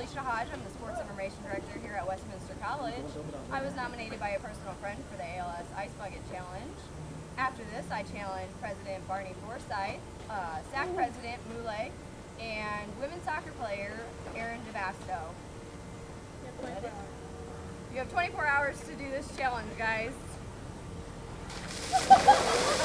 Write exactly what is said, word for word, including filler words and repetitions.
Alysha Hodge. I'm the Sports Information Director here at Westminster College. I was nominated by a personal friend for the A L S Ice Bucket Challenge. After this, I challenged President Barney Forsythe, uh, S A A C President Muhle, and women's soccer player Erin DeVasto. You have twenty-four hours to do this challenge, guys.